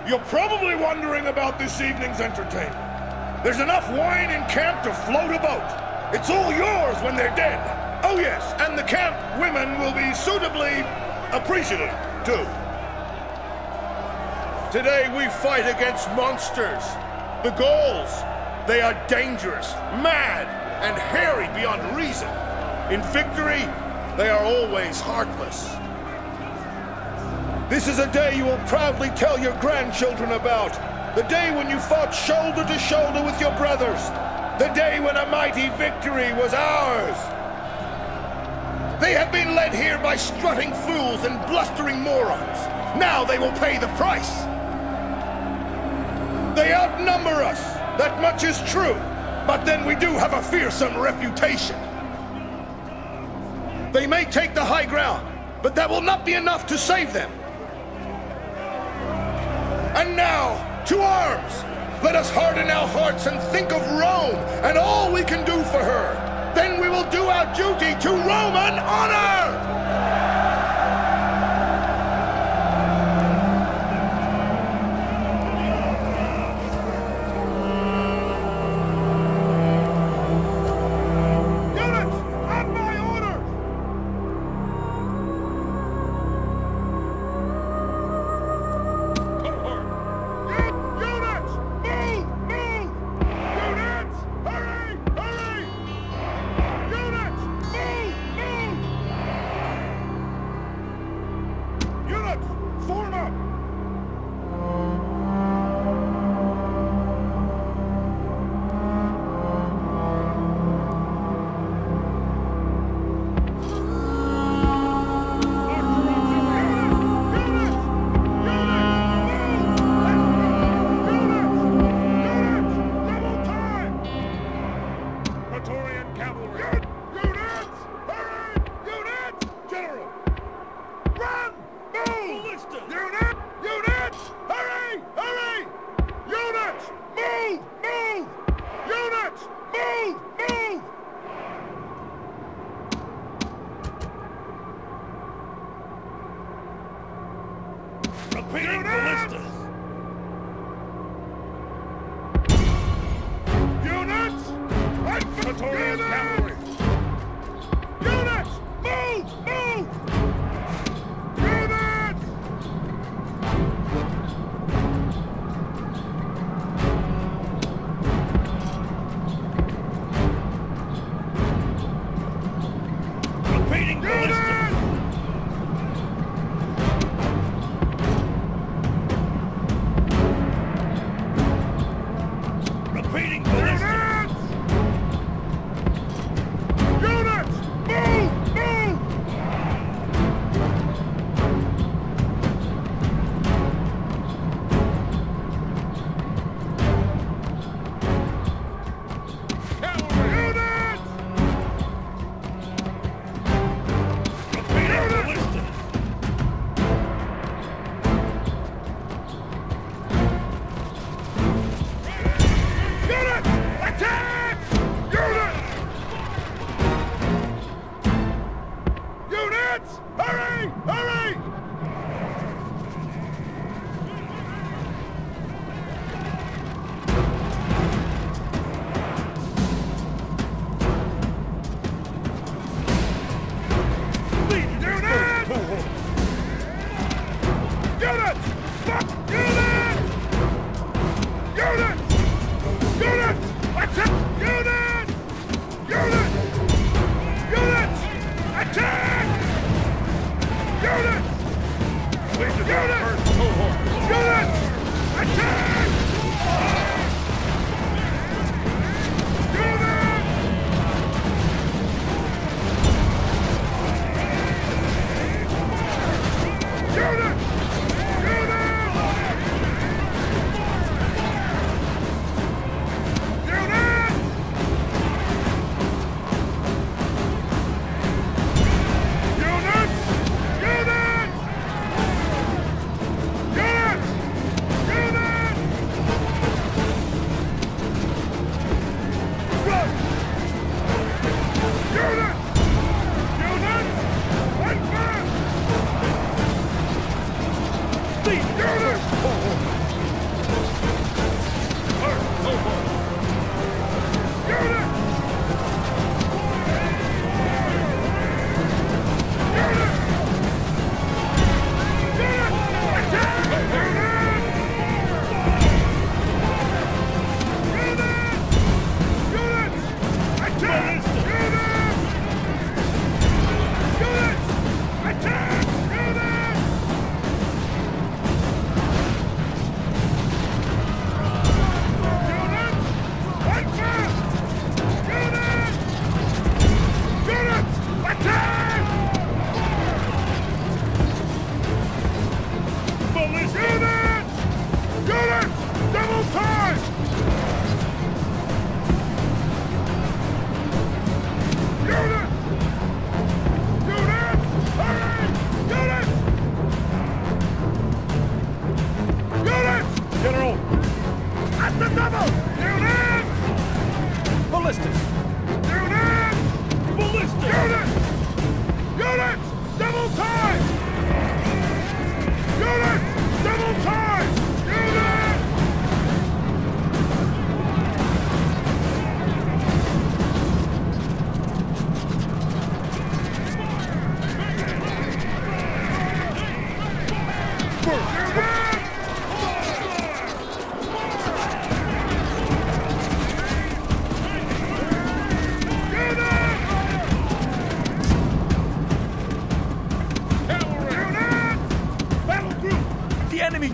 You're probably wondering about this evening's entertainment. There's enough wine in camp to float a boat. It's all yours when they're dead. Oh yes, and the camp women will be suitably appreciative, too. Today we fight against monsters. The Gauls. They are dangerous, mad, and hairy beyond reason. In victory, they are always heartless. This is a day you will proudly tell your grandchildren about. The day when you fought shoulder to shoulder with your brothers. The day when a mighty victory was ours. They have been led here by strutting fools and blustering morons. Now they will pay the price. They outnumber us. That much is true. But then we do have a fearsome reputation. They may take the high ground, but that will not be enough to save them. And now, to arms! Let us harden our hearts and think of Rome and all we can do for her. Then we will do our duty to Roman honor!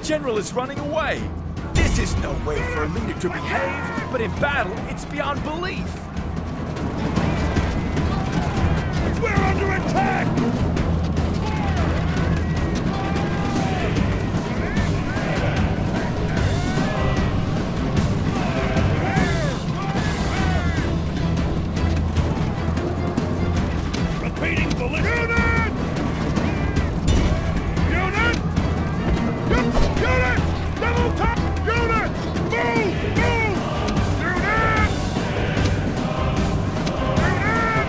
general is running away. This is no way for a leader to behave, but in battle, it's beyond belief. We're under attack! Repeating ballistic! Unit! Unit! Double top! Unit! Move! Move! Unit! Unit!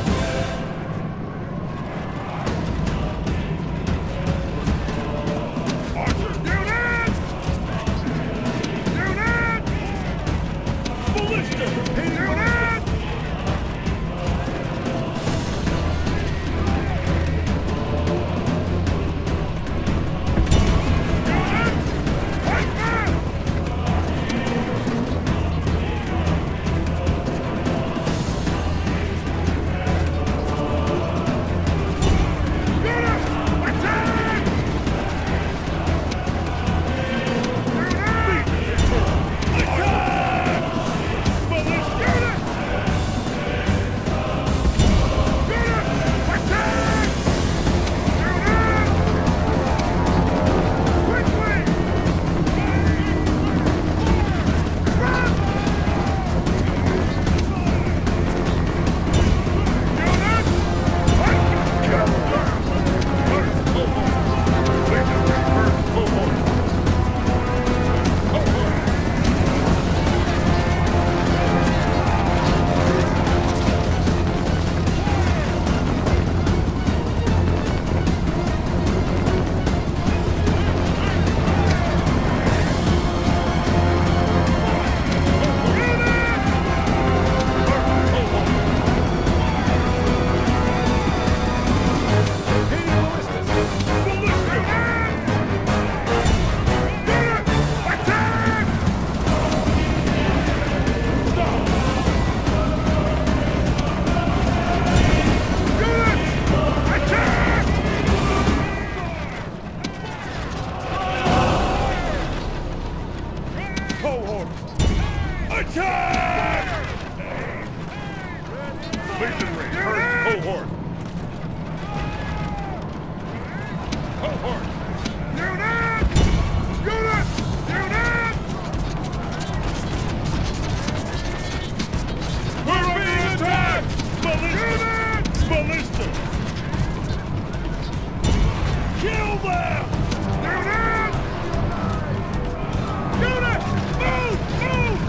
Archer! Unit! Unit! Ballista! Unit! Attack! Masonry, first cohort. Cohort. Unit! Unit! Unit! We're being attacked! Ballista! Ballista! Kill them! Unit! Unit! Move! Move!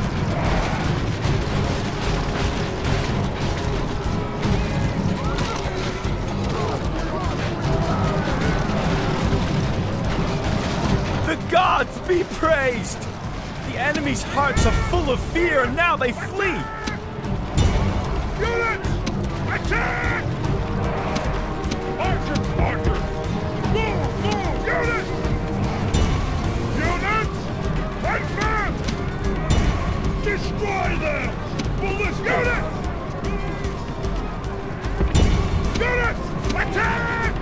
The gods be praised! The enemy's hearts are full of fear, and now they flee! Unit! Attack! Archer! Archer! Move! Move! Unit! Units! Advance! Destroy them! Ballista! Unit! Units! Attack!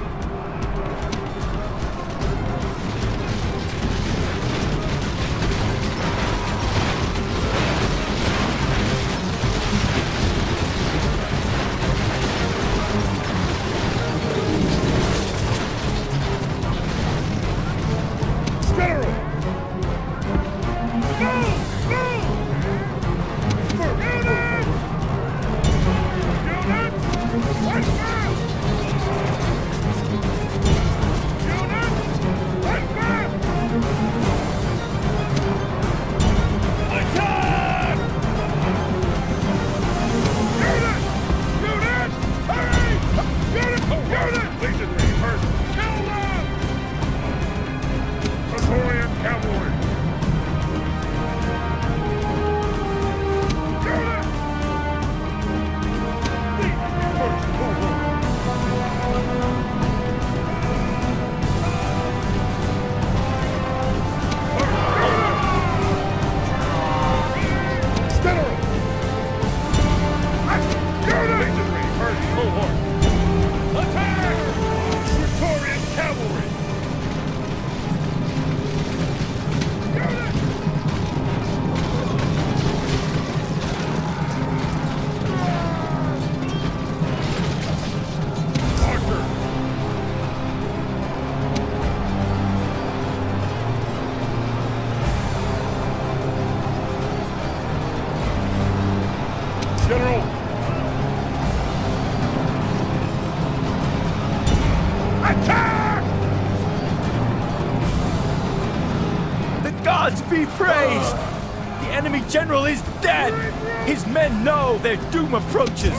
gods be praised! The enemy general is dead! His men know their doom approaches!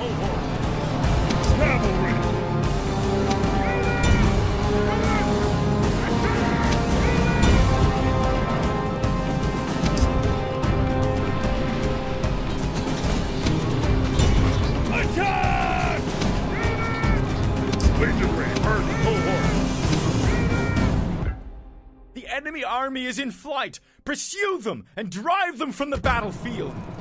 Cavalry! Attack! Legendary, herd cohort! The enemy army is in flight! Pursue them and drive them from the battlefield!